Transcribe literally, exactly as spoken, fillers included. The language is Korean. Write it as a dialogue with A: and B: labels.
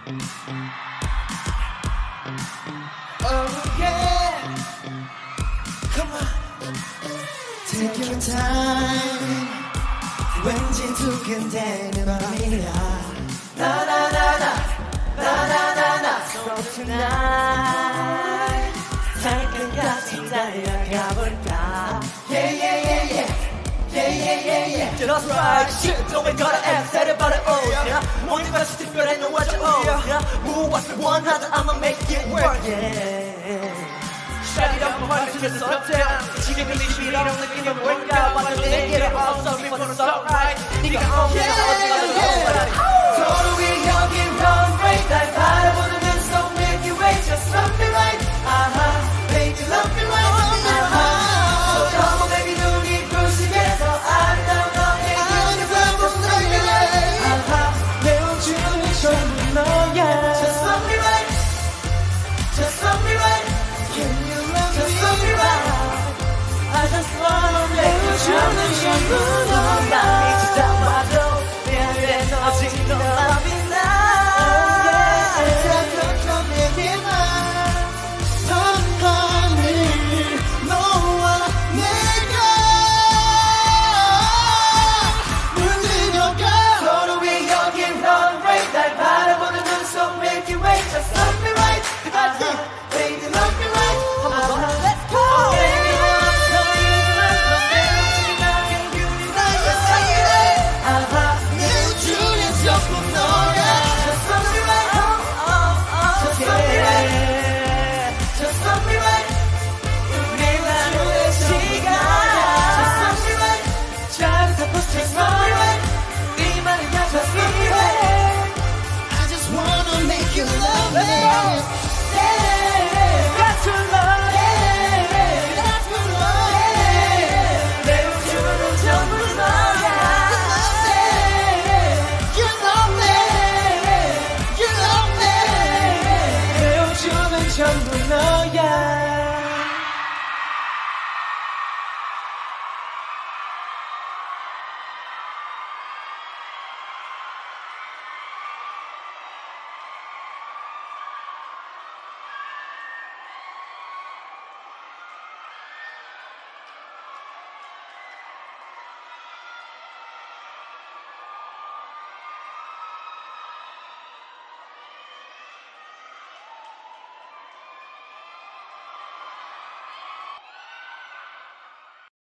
A: Oh yeah. Come on. Take your time. 왠지 두근대는 밤이야. 나나나나 나나나나. So tonight 살금같이 달려가볼까. Yeah yeah yeah yeah. Yeah, yeah, yeah, yeah. Just right shit, don't make gotta act, set about it, oh, yeah. Only best to feel I know what you owe, yeah. Move what's the one, how I'ma make it work, yeah. Shut it up, my heart is just so down. 지금 이 시비랑 느끼는 뭘까? 완전 내게로 all sorry for the so right. 네가 없는 어디가 더 서로 여기 runway 날 바라보는 눈 속 Milky Way. Just love me right, aha. Baby, love me right, aha. So come on, baby, 눈이 부시게서 아름다운 너의 기분을 부수게. 아하, 내 우주는 전부 너야. Just love me right, just love me right. Can you love me? Just love me right. I just wanna 내 우주는 전부 너야.